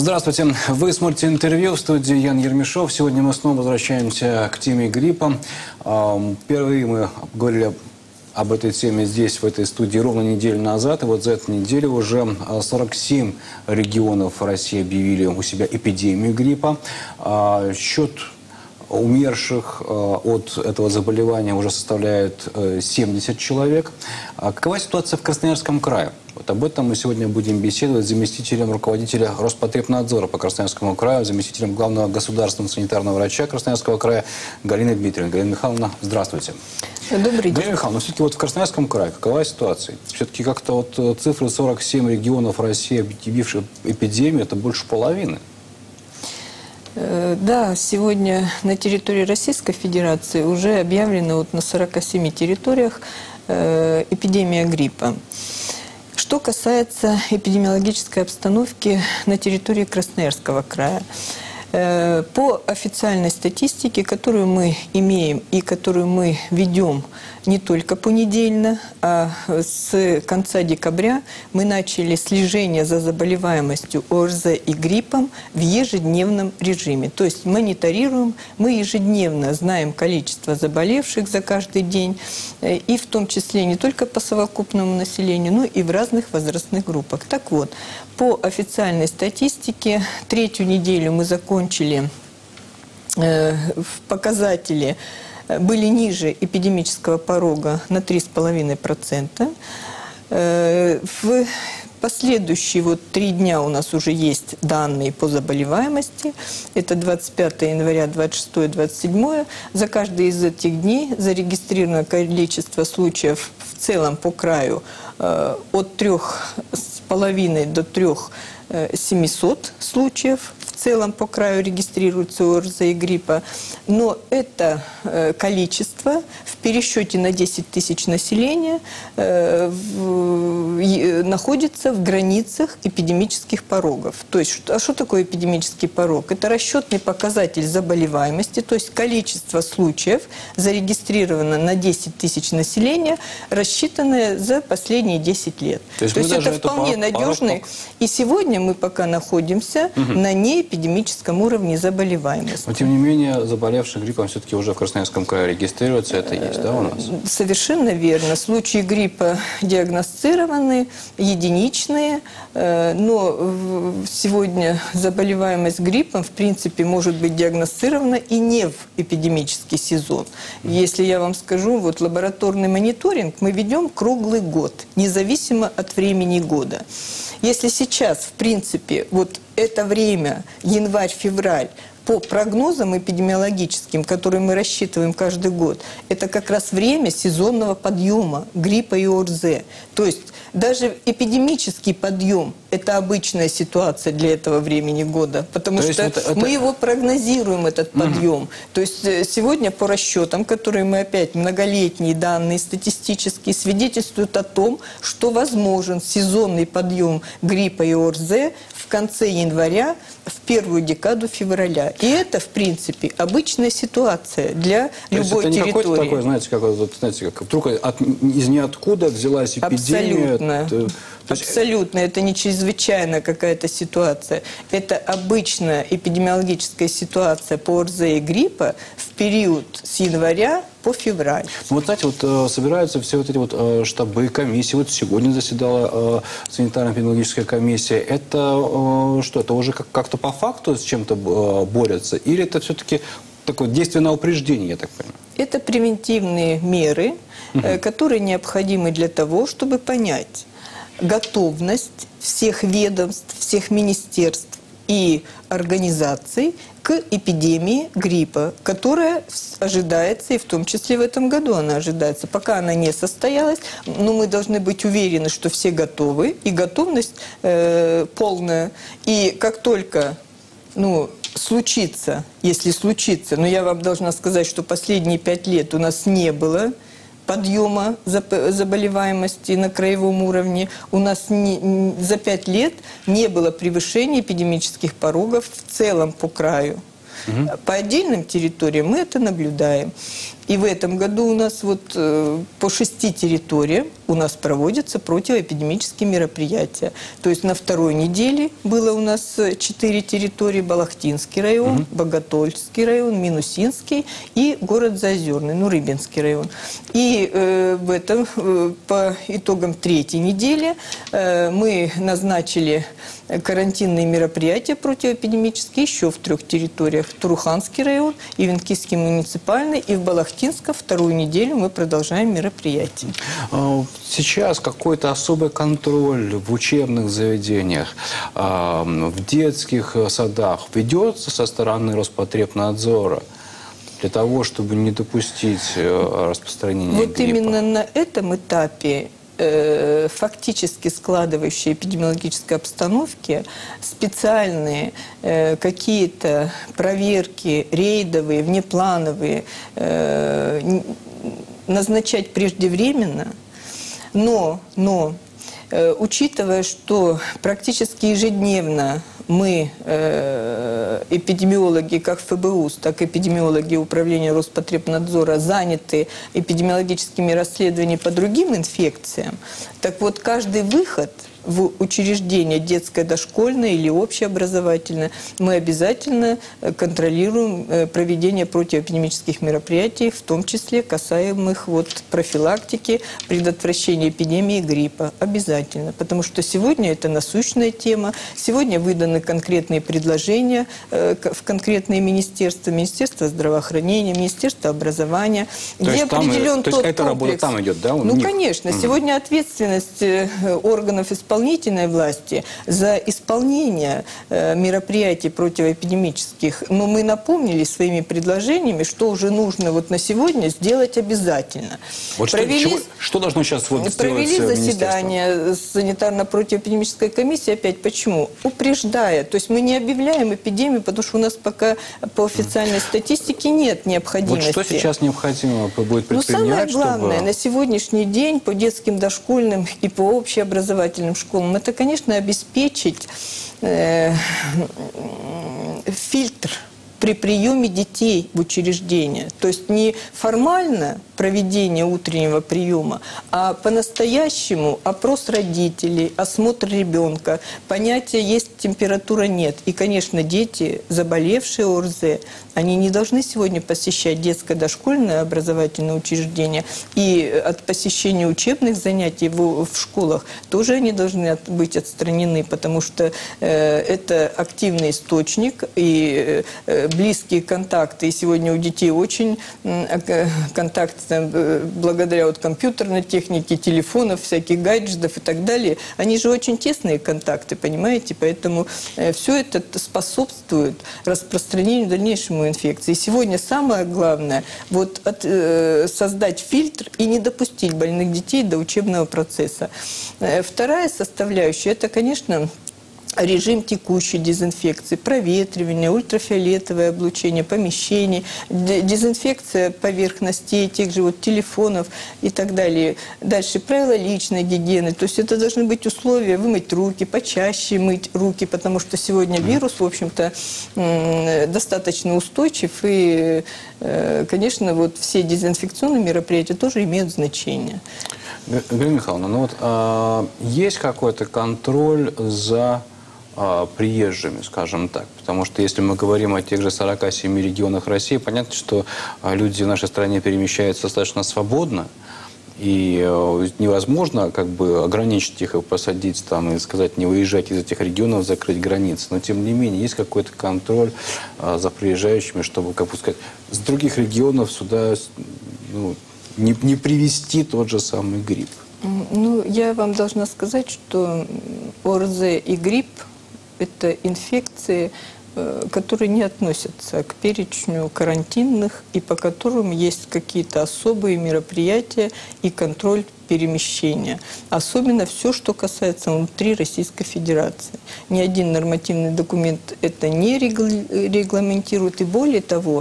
Здравствуйте. Вы смотрите интервью в студии Ян Ермешов. Сегодня мы снова возвращаемся к теме гриппа. Впервые мы говорили об этой теме здесь, в этой студии, ровно неделю назад. И вот за эту неделю уже 47 регионов России объявили у себя эпидемию гриппа. Счет умерших от этого заболевания уже составляет 70 человек. Какова ситуация в Красноярском крае? Вот об этом мы сегодня будем беседовать с заместителем руководителя Роспотребнадзора по Красноярскому краю, заместителем главного государственного санитарного врача Красноярского края Галиной Дмитриевной. Галина Михайловна, здравствуйте. Добрый день. Галина Михайловна, все-таки вот в Красноярском крае какова ситуация? Все-таки как-то вот цифры 47 регионов России, объявивших эпидемию, это больше половины. Да, сегодня на территории Российской Федерации уже объявлена вот на 47 территориях эпидемия гриппа. Что касается эпидемиологической обстановки на территории Красноярского края, по официальной статистике, которую мы имеем и которую мы ведем не только понедельно, а с конца декабря мы начали слежение за заболеваемостью ОРЗ и гриппом в ежедневном режиме. То есть мониторируем, мы ежедневно знаем количество заболевших за каждый день, и в том числе не только по совокупному населению, но и в разных возрастных группах. Так вот, по официальной статистике, третью неделю мы закончили в показатели были ниже эпидемического порога на 3,5%. В последующие 3 дня у нас уже есть данные по заболеваемости. Это 25 января, 26, 27. За каждый из этих дней зарегистрировано количество случаев в целом по краю от 3,5 до 3,700 случаев. В целом по краю регистрируется ОРЗ и гриппа, но это количество в пересчете на 10 тысяч населения находится в границах эпидемических порогов. То есть, что такое эпидемический порог? Это расчетный показатель заболеваемости, то есть количество случаев зарегистрировано на 10 тысяч населения, рассчитанное за последние 10 лет. То есть это вполне надежный. И сегодня мы пока находимся на неэпидемическом уровне заболеваемости. Но тем не менее, заболевшие гриппом все-таки уже в Красноярском крае регистрируются, это есть, да, у нас? Совершенно верно. Случаи гриппа диагностированы, единичные, но сегодня заболеваемость гриппом, в принципе, может быть диагностирована и не в эпидемический сезон. Если я вам скажу, вот лабораторный мониторинг мы ведем круглый год, независимо от времени года. Если сейчас, в принципе, вот это время, январь-февраль, по прогнозам эпидемиологическим, которые мы рассчитываем каждый год, это как раз время сезонного подъема гриппа и ОРЗ. То есть даже эпидемический подъем – это обычная ситуация для этого времени года, потому что мы его прогнозируем, этот подъем. То есть сегодня по расчетам, которые мы опять, многолетние данные статистические, свидетельствуют о том, что возможен сезонный подъем гриппа и ОРЗ в конце января, в первую декаду февраля. И это, в принципе, обычная ситуация для любой территории. Это не какой-то такой, знаете, как вдруг из ниоткуда взялась эпидемия. Абсолютно. Абсолютно. Это не чрезвычайная какая-то ситуация. Это обычная эпидемиологическая ситуация по ОРЗ и гриппа в период с января по февраль. Ну, вот знаете, вот собираются все вот эти вот штабы, комиссии. Вот сегодня заседала санитарно-эпидемиологическая комиссия. Это что? Это уже как-то по факту с чем-то борются? Или это все-таки такое действие на упреждение, я так понимаю? Это превентивные меры, которые необходимы для того, чтобы понять готовность всех ведомств, всех министерств и организаций к эпидемии гриппа, которая ожидается, и в том числе в этом году она ожидается. Пока она не состоялась, но мы должны быть уверены, что все готовы, и готовность полная. И как только случится, если случится, но я вам должна сказать, что последние 5 лет у нас не было подъема заболеваемости на краевом уровне. У нас за 5 лет не было превышения эпидемических порогов в целом по краю. По отдельным территориям мы это наблюдаем. И в этом году у нас вот по 6 территориям у нас проводятся противоэпидемические мероприятия. То есть на второй неделе было у нас 4 территории: Балахтинский район, Боготольский район, Минусинский и город Заозерный, ну, Рыбинский район. И в этом, по итогам 3-й недели, мы назначили карантинные мероприятия противоэпидемические еще в 3 территориях: Туруханский район, Ивенкийский муниципальный, и в Балахтинском вторую неделю мы продолжаем мероприятия. Сейчас какой-то особый контроль в учебных заведениях, в детских садах ведется со стороны Роспотребнадзора для того, чтобы не допустить распространения Вот гриппа? именно на этом этапе фактически складывающей эпидемиологической обстановки специальные какие-то проверки рейдовые, внеплановые назначать преждевременно, но учитывая, что практически ежедневно мы, эпидемиологи как ФБУС, так и эпидемиологи Управления Роспотребнадзора, заняты эпидемиологическими расследованиями по другим инфекциям, так вот каждый выход в учреждение детское, дошкольное или общеобразовательное, мы обязательно контролируем проведение противоэпидемических мероприятий, в том числе касаемых вот профилактики, предотвращения эпидемии гриппа. Обязательно. Потому что сегодня это насущная тема. Сегодня выданы конкретные предложения в конкретные министерства. Министерство здравоохранения, Министерство образования. То есть эта работа там идет, да? Ну, конечно. Сегодня ответственность органов исполнительной власти за исполнение мероприятий противоэпидемических. Но мы напомнили своими предложениями, что уже нужно вот на сегодня сделать обязательно. Вот что должно сейчас вот сделать провели заседание санитарно-противоэпидемической комиссии. Опять почему? Упреждая. То есть мы не объявляем эпидемию, потому что у нас пока по официальной статистике нет необходимости. Вот что сейчас необходимо будет предпринять? Ну, самое главное, на сегодняшний день по детским, дошкольным и по общеобразовательным школам, это, конечно, обеспечить фильтр при приеме детей в учреждение. То есть не формально проведение утреннего приема, а по-настоящему опрос родителей, осмотр ребенка, понятие есть температура, нет. И, конечно, дети, заболевшие ОРЗ, они не должны сегодня посещать детское дошкольное образовательное учреждение. И от посещения учебных занятий в школах тоже они должны быть отстранены, потому что это активный источник и близкие контакты. И сегодня у детей очень контакты благодаря вот компьютерной технике, телефонов, всяких гаджетов и так далее. Они же очень тесные контакты, понимаете? Поэтому все это способствует распространению дальнейшему инфекции. И сегодня самое главное вот создать фильтр и не допустить больных детей до учебного процесса. Вторая составляющая – это, конечно, режим текущей дезинфекции, проветривание, ультрафиолетовое облучение помещений, дезинфекция поверхностей, тех же вот телефонов и так далее. Дальше правила личной гигиены. То есть это должны быть условия вымыть руки, почаще мыть руки, потому что сегодня вирус, в общем-то, достаточно устойчив. И, конечно, вот все дезинфекционные мероприятия тоже имеют значение. Галина Михайловна, ну вот есть какой-то контроль за приезжими, скажем так. Потому что если мы говорим о тех же 47 регионах России, понятно, что люди в нашей стране перемещаются достаточно свободно, и невозможно как бы ограничить их и посадить там и сказать не выезжать из этих регионов, закрыть границы. Но тем не менее есть какой-то контроль за приезжающими, чтобы, как бы сказать, с других регионов сюда не привезти тот же самый грипп. Ну, я вам должна сказать, что ОРЗ и грипп – это инфекции, которые не относятся к перечню карантинных и по которым есть какие-то особые мероприятия и контроль перемещения. Особенно все, что касается внутри Российской Федерации. Ни один нормативный документ это не регламентирует. И более того,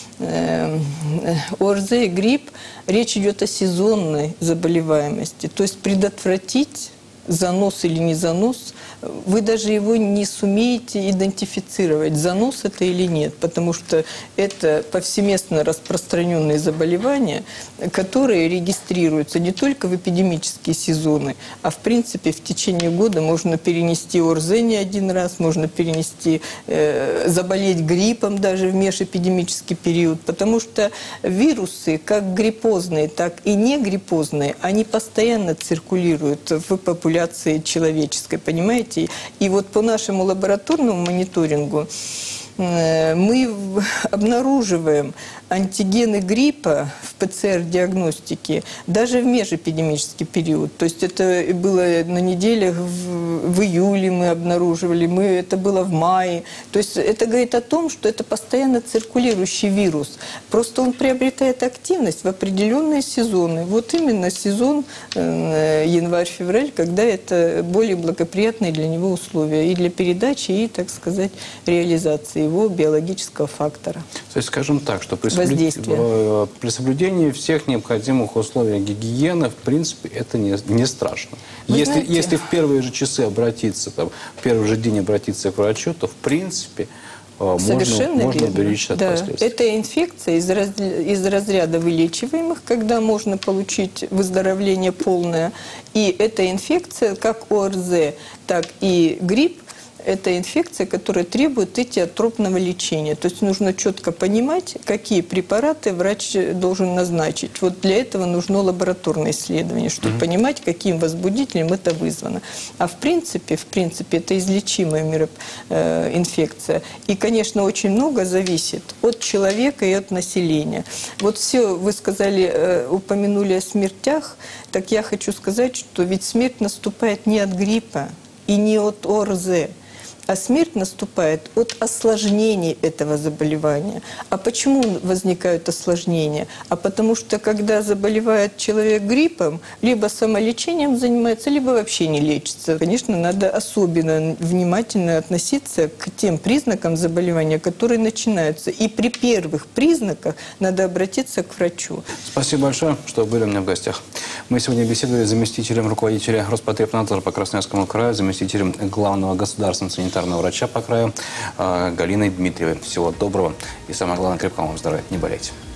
ОРЗ и грипп, речь идет о сезонной заболеваемости. То есть предотвратить занос или не занос, вы даже его не сумеете идентифицировать, занос это или нет, потому что это повсеместно распространенные заболевания, которые регистрируются не только в эпидемические сезоны, а в принципе в течение года можно перенести ОРЗ не один раз, можно перенести, заболеть гриппом даже в межэпидемический период, потому что вирусы, как гриппозные, так и не гриппозные, они постоянно циркулируют в популяции человеческой, понимаете? И вот по нашему лабораторному мониторингу мы обнаруживаем антигены гриппа в ПЦР-диагностике даже в межэпидемический период. То есть это было на неделях, в июле мы обнаруживали, это было в мае. То есть это говорит о том, что это постоянно циркулирующий вирус. Просто он приобретает активность в определенные сезоны. Вот именно сезон январь-февраль, когда это более благоприятные для него условия и для передачи, и, так сказать, реализации его биологического фактора. То есть, скажем так, что при соблюдении всех необходимых условий гигиены, в принципе, это не страшно. Если в первые же часы обратиться, в первый же день обратиться к врачу, то, в принципе, можно уберечься от последствий. Это инфекция из разряда вылечиваемых, когда можно получить выздоровление полное. И эта инфекция, как ОРЗ, так и грипп, это инфекция, которая требует этиотропного лечения. То есть нужно четко понимать, какие препараты врач должен назначить. Вот для этого нужно лабораторное исследование, чтобы понимать, каким возбудителем это вызвано. А в принципе это излечимая инфекция. И, конечно, очень много зависит от человека и от населения. Вот все, вы сказали, упомянули о смертях, так я хочу сказать, что ведь смерть наступает не от гриппа и не от ОРЗ, а смерть наступает от осложнений этого заболевания. А почему возникают осложнения? А потому что, когда заболевает человек гриппом, либо самолечением занимается, либо вообще не лечится. Конечно, надо особенно внимательно относиться к тем признакам заболевания, которые начинаются. И при первых признаках надо обратиться к врачу. Спасибо большое, что были у меня в гостях. Мы сегодня беседовали с заместителем руководителя Роспотребнадзора по Красноярскому краю, заместителем главного государственного санитарного врача по краю Галиной Дмитриевой. Всего доброго и, самое главное, крепкого вам здоровья. Не болейте.